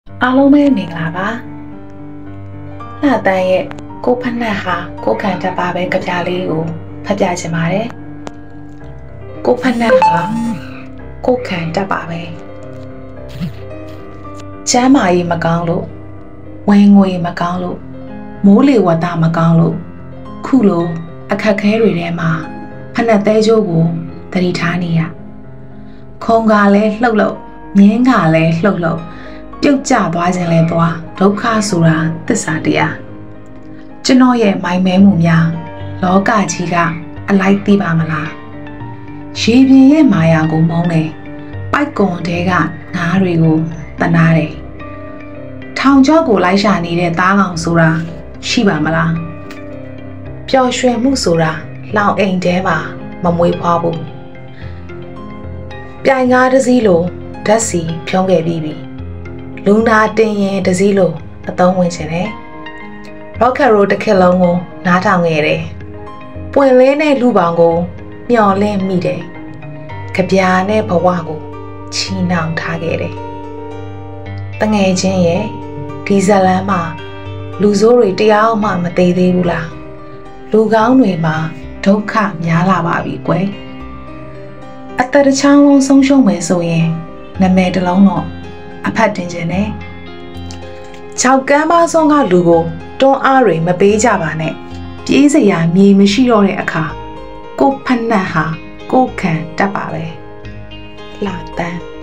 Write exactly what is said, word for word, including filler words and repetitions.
အားလုံးပဲမင်္ဂလာပါလှတန်းရဲ့ကိုဖက်နှက်ဟာကိုခံတတ်ပါပဲကြပြလေးကိုဖတ်ပြချင်ပါတယ်ကိုဖက်နှက်ဟာကိုခံတတ်ပါပဲချမ်းမာရေးမကောင်းလို့ဝင်ငွေမကောင်းလို့မိုးလေဝသမကောင်းလို့ခုလိုအခက်ခဲတွေထဲမှာဖက်နှက်သေးချိုးကိုတတိထားနေရခုံကလည်းလှုပ်လှုပ်မြင်းကလည်းလှုပ်လှုပ်ပြုတ်ကျသွားခြင်းလဲသွားဒုက္ခဆိုတာသစ္စာတရားကျွန်တော်ရဲ့မိုင်မဲမှုများလောကကြီးကအလိုက်သိပါမလားရေပြင်ရဲ့မာယာကိုမုန်းတယ်ပိုက်ကွန်တဲကငါးတွေကိုတနာတယ်ထောင်ကျောက်ကိုလိုက်ရှာနေတဲ့သားကောင်ဆိုတာရှိပါမလားပျော်ရွှင်မှုဆိုတာလောင်အိမ်ထဲမှာမမွေးဖွားဘူးပြိုင်ကားတစ်စီးလိုဓာတ်စီဖြုံးခဲ့ပြီးပြီလူနာတင်ရင်တစည်းလို့အသုံးဝင်ချင်တယ်။ Rocket Road တစ်ခေတ်လုံးကိုနားထောင်ခဲ့တယ်။ပွင့်လင်းတဲ့လူပောင်ကိုမျောလင့်မိတယ်။ကြပြာနဲ့ဘဝကိုချီနှောင်ထားခဲ့တယ်။တငယ်ချင်းရဲ့ဒီဇလန်းမှာလူဆိုးတွေတရားမှမသေးသေးဘူးလား။လူကောင်းတွေမှာဒုက္ခများလာပါပြီကွယ်။အသက်တစ်ချောင်းလုံးဆုံးရှုံးမယ်ဆိုရင်နာမည်တစ်လုံးတော့အဖတ်တင်ခြင်းနဲ့ခြောက်ကမ်းပါဆုံးကလူကိုတွန်းအားတွေမပေးကြပါနဲ့ပြေးစရာမြေမရှိတော့တဲ့အခါကိုဖက်နှက်ဟာကိုခံတတ်ပါပဲလှတန်း